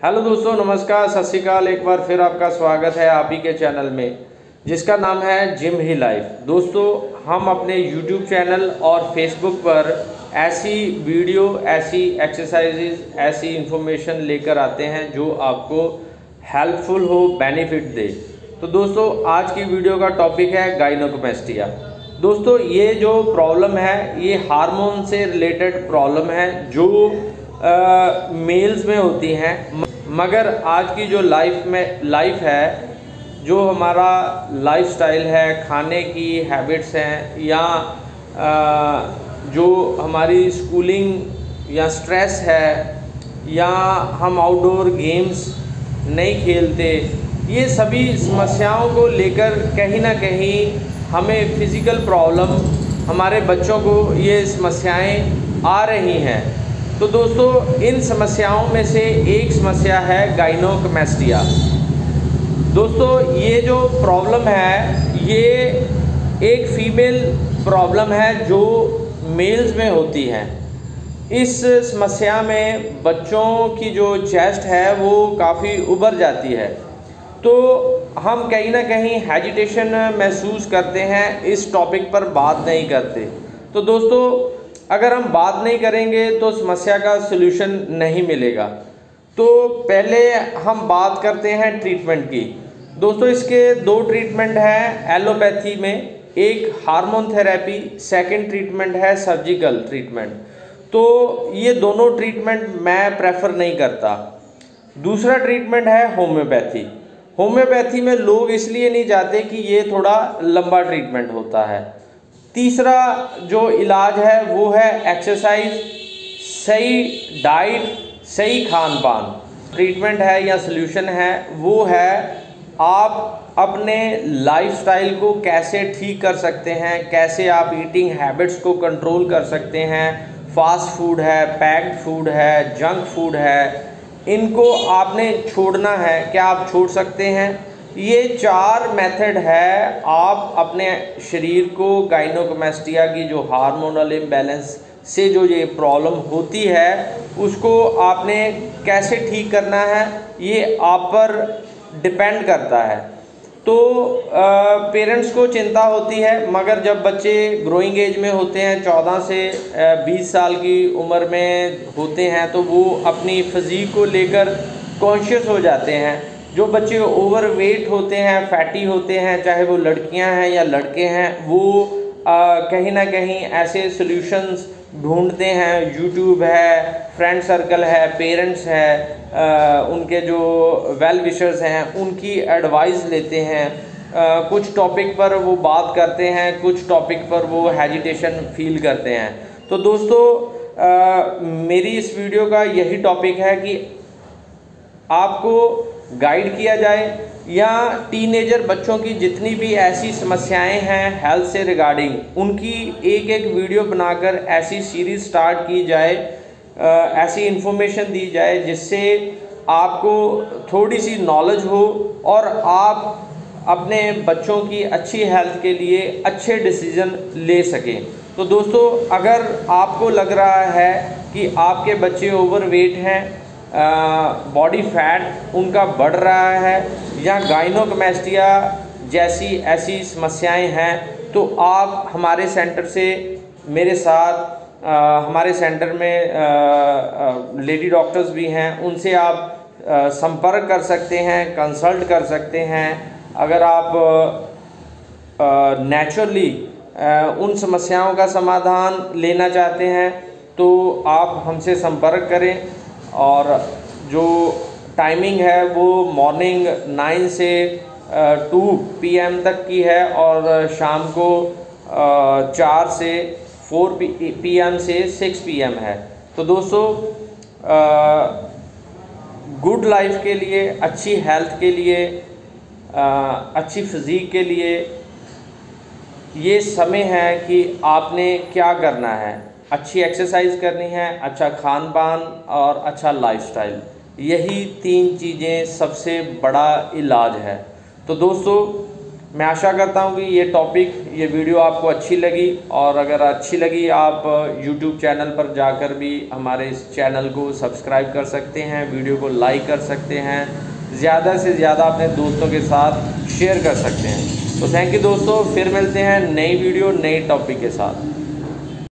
Hello दोस्तों, नमस्कार, सत श्री अकाल। एक बार फिर आपका स्वागत है आप ही के चैनल में जिसका नाम है जिम ही लाइफ। दोस्तों, हम अपने यूट्यूब चैनल और फेसबुक पर ऐसी वीडियो, ऐसी एक्सरसाइजेज, ऐसी इंफॉर्मेशन लेकर आते हैं जो आपको हेल्पफुल हो, बेनिफिट दे। तो दोस्तों, आज की वीडियो का टॉपिक है गाइनोकोमेस्टिया। दोस्तों, ये जो प्रॉब्लम है ये हार्मोन से रिलेटेड प्रॉब्लम है जो मेल्स में होती हैं, मगर आज की जो लाइफ है, जो हमारा लाइफस्टाइल है, खाने की हैबिट्स हैं या जो हमारी स्कूलिंग या स्ट्रेस है या हम आउटडोर गेम्स नहीं खेलते, ये सभी समस्याओं को लेकर कहीं ना कहीं हमें फिज़िकल प्रॉब्लम, हमारे बच्चों को ये समस्याएं आ रही हैं। तो दोस्तों, इन समस्याओं में से एक समस्या है गाइनोकोमेस्टिया। दोस्तों, ये जो प्रॉब्लम है ये एक फीमेल प्रॉब्लम है जो मेल्स में होती है। इस समस्या में बच्चों की जो चेस्ट है वो काफ़ी उभर जाती है, तो हम कहीं ना कहीं हेजिटेशन महसूस करते हैं, इस टॉपिक पर बात नहीं करते। तो दोस्तों, अगर हम बात नहीं करेंगे तो समस्या का सलूशन नहीं मिलेगा। तो पहले हम बात करते हैं ट्रीटमेंट की। दोस्तों, इसके दो ट्रीटमेंट हैं एलोपैथी में, एक हार्मोन थेरेपी, सेकंड ट्रीटमेंट है सर्जिकल ट्रीटमेंट। तो ये दोनों ट्रीटमेंट मैं प्रेफर नहीं करता। दूसरा ट्रीटमेंट है होम्योपैथी। होम्योपैथी में लोग इसलिए नहीं जाते कि ये थोड़ा लंबा ट्रीटमेंट होता है। तीसरा जो इलाज है वो है एक्सरसाइज, सही डाइट, सही खान पान। ट्रीटमेंट है या सल्यूशन है वो है आप अपने लाइफस्टाइल को कैसे ठीक कर सकते हैं, कैसे आप ईटिंग हैबिट्स को कंट्रोल कर सकते हैं। फास्ट फूड है, पैक्ड फूड है, जंक फूड है, इनको आपने छोड़ना है। क्या आप छोड़ सकते हैं? ये 4 मेथड है आप अपने शरीर को गाइनोकोमेस्टिया की जो हार्मोनल इम्बैलेंस से जो ये प्रॉब्लम होती है उसको आपने कैसे ठीक करना है, ये आप पर डिपेंड करता है। तो पेरेंट्स को चिंता होती है, मगर जब बच्चे ग्रोइंग एज में होते हैं, 14 से 20 साल की उम्र में होते हैं, तो वो अपनी फिज़ीक को लेकर कॉन्शियस हो जाते हैं। जो बच्चे ओवरवेट होते हैं, फैटी होते हैं, चाहे वो लड़कियां हैं या लड़के हैं, वो कहीं ना कहीं ऐसे सॉल्यूशंस ढूंढते हैं। यूट्यूब है, फ्रेंड सर्कल है, पेरेंट्स है, उनके जो वेल विशर्स हैं उनकी एडवाइस लेते हैं। कुछ टॉपिक पर वो बात करते हैं, कुछ टॉपिक पर वो हेजिटेशन फील करते हैं। तो दोस्तों, मेरी इस वीडियो का यही टॉपिक है कि आपको गाइड किया जाए या टीनेजर बच्चों की जितनी भी ऐसी समस्याएं हैं हेल्थ से रिगार्डिंग, उनकी एक एक वीडियो बनाकर ऐसी सीरीज़ स्टार्ट की जाए, ऐसी इन्फॉर्मेशन दी जाए जिससे आपको थोड़ी सी नॉलेज हो और आप अपने बच्चों की अच्छी हेल्थ के लिए अच्छे डिसीज़न ले सकें। तो दोस्तों, अगर आपको लग रहा है कि आपके बच्चे ओवरवेट हैं, बॉडी फैट उनका बढ़ रहा है या गाइनोकोमेस्टिया जैसी ऐसी समस्याएं हैं, तो आप हमारे सेंटर से मेरे साथ हमारे सेंटर में लेडी डॉक्टर्स भी हैं, उनसे आप संपर्क कर सकते हैं, कंसल्ट कर सकते हैं। अगर आप नेचुरली उन समस्याओं का समाधान लेना चाहते हैं तो आप हमसे संपर्क करें। और जो टाइमिंग है वो मॉर्निंग 9 से 2 PM तक की है और शाम को 4 से 4 PM से 6 PM है। तो दोस्तों, गुड लाइफ के लिए, अच्छी हेल्थ के लिए, अच्छी फिज़ीक के लिए ये समय है कि आपने क्या करना है। अच्छी एक्सरसाइज करनी है, अच्छा खान पान और अच्छा लाइफस्टाइल, यही 3 चीज़ें सबसे बड़ा इलाज है। तो दोस्तों, मैं आशा करता हूँ कि ये वीडियो आपको अच्छी लगी, और अगर अच्छी लगी आप YouTube चैनल पर जाकर भी हमारे इस चैनल को सब्सक्राइब कर सकते हैं, वीडियो को लाइक कर सकते हैं, ज़्यादा से ज़्यादा अपने दोस्तों के साथ शेयर कर सकते हैं। तो थैंक यू दोस्तों, फिर मिलते हैं नई वीडियो नई टॉपिक के साथ।